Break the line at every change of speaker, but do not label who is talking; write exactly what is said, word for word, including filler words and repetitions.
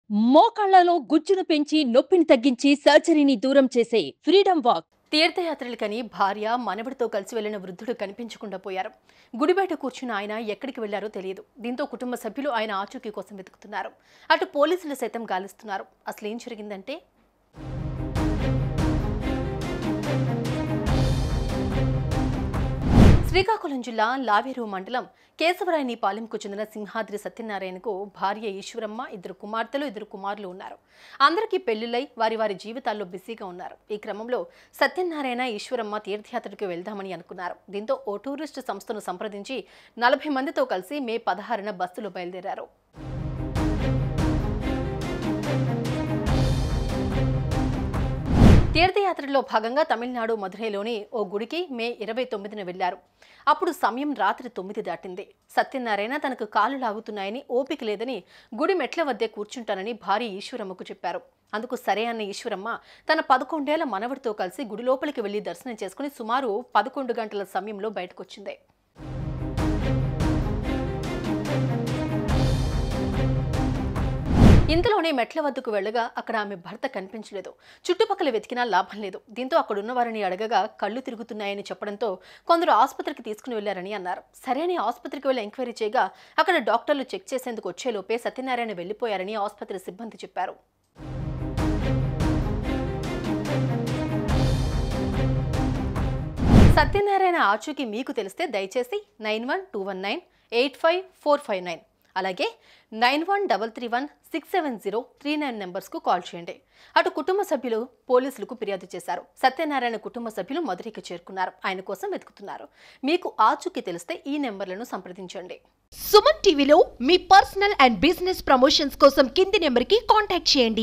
మోకాళ్లలో గుజ్జును పెంచి నొప్పిని తగ్గించి సర్జరీని దూరం చేసే ఫ్రీడమ్ వాక్.
తీర్థయాత్రలకని భార్య మనవడితో కలిసి వెళ్లిన వృద్ధుడు కనిపించకుండా పోయారు. గుడిబయట కూర్చున్న ఆయన ఎక్కడికి వెళ్లారో తెలియదు. దీంతో కుటుంబ సభ్యులు ఆయన ఆచూకీ కోసం వెతుకుతున్నారు. అటు పోలీసులు సైతం గాలిస్తున్నారు. అసలు ఏం జరిగిందంటే శ్రీకాకుళం జిల్లా లావేరు మండలం కేశవరాయని పాలెంకు చెందిన సింహాద్రి సత్యనారాయణకు భార్య ఈశ్వరమ్మ, ఇద్దరు కుమార్తెలు, ఇద్దరు కుమారులు ఉన్నారు. అందరికీ పెళ్లిళ్లై వారి వారి జీవితాల్లో బిజీగా ఉన్నారు. ఈ క్రమంలో సత్యనారాయణ, ఈశ్వరమ్మ తీర్థయాత్రకు వెళ్దామని అనుకున్నారు. దీంతో ఓ టూరిస్టు సంస్థను సంప్రదించి నలభై మందితో కలిసి మే పదహారున బస్సులో బయలుదేరారు. తీర్థయాత్రలో భాగంగా తమిళనాడు మధురైలోని ఓ గుడికి మే ఇరవై తొమ్మిదిన వెళ్లారు. అప్పుడు సమయం రాత్రి తొమ్మిది దాటింది. సత్యనారాయణ తనకు కాలు లాగుతున్నాయని, ఓపిక లేదని గుడి మెట్ల వద్దే కూర్చుంటానని భార్య ఈశ్వరమ్మకు చెప్పారు. అందుకు సరే అన్న ఈశ్వరమ్మ తన పదకొండేళ్ల మనవడితో కలిసి గుడి లోపలికి వెళ్లి దర్శనం చేసుకుని సుమారు పదకొండు గంటల సమయంలో బయటకొచ్చింది. ఇంతలోనే మెట్ల వద్దకు వెళ్ళగా అక్కడ ఆమె భర్త కనిపించలేదు. చుట్టుపక్కల వెతికినా లాభం లేదు. దీంతో అక్కడున్న వారిని అడగగా కళ్ళు తిరుగుతున్నాయని చెప్పడంతో కొందరు ఆసుపత్రికి తీసుకుని వెళ్లారని అన్నారు. సరే అని ఆసుపత్రికి వెళ్లి ఎంక్వైరీ చేయగా అక్కడ డాక్టర్లు చెక్ చేసేందుకు వచ్చేలోపే సత్యనారాయణ వెళ్లిపోయారని ఆసుపత్రి సిబ్బంది చెప్పారు. సత్యనారాయణ ఆచూకీ మీకు తెలిస్తే దయచేసి nine one two one nine eight five four five nine అలాగే nine one double three one six seven zero three nine నెంబర్స్కు కాల్ చేయండి. అటు కుటుంబ సభ్యులు పోలీసులకు ఫిర్యాదు చేశారు. సత్యనారాయణ కుటుంబ సభ్యులు మధురైకి చేరుకున్నారు. ఆయన కోసం వెతుకుతున్నారు. మీకు ఆచూకీ తెలిస్తే ఈ నెంబర్లను సంప్రదించండి.
సుమన్ టీవీలో మీ పర్సనల్ అండ్ బిజినెస్ ప్రమోషన్స్ కోసం కింది నెంబర్కి కాంటాక్ట్ చేయండి.